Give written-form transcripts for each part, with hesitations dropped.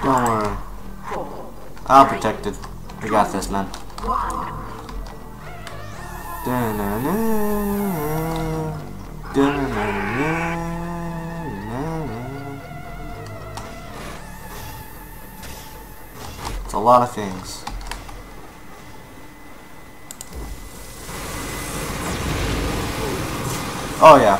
Don't worry. I'll protect it. We got this, man. It's a lot of things. Oh yeah.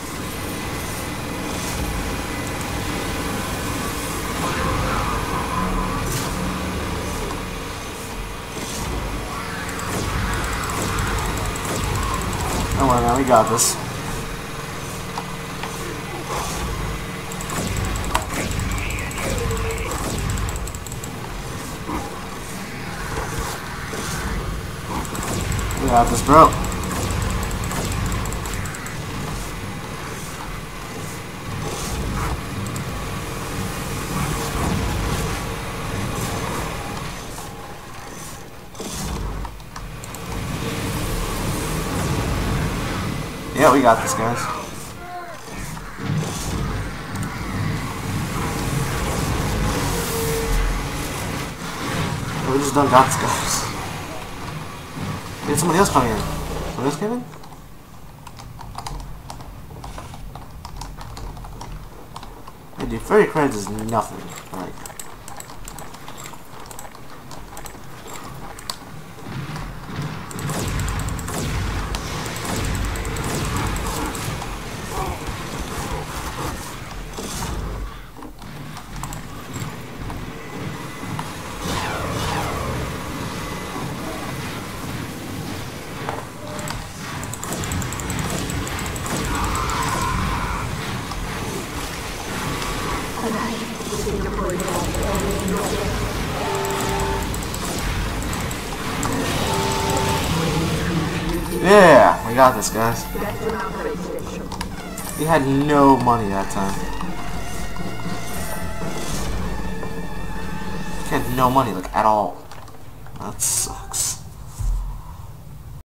Don't worry, man, we got this. We got this, bro. Yeah, we got this, guys. We just done got this, guys. Did somebody else come in? Somebody else came in? Hey, dude, 30 credits is nothing. Like. Yeah, we got this, guys. We had no money that time. We had no money, like, at all. That sucks.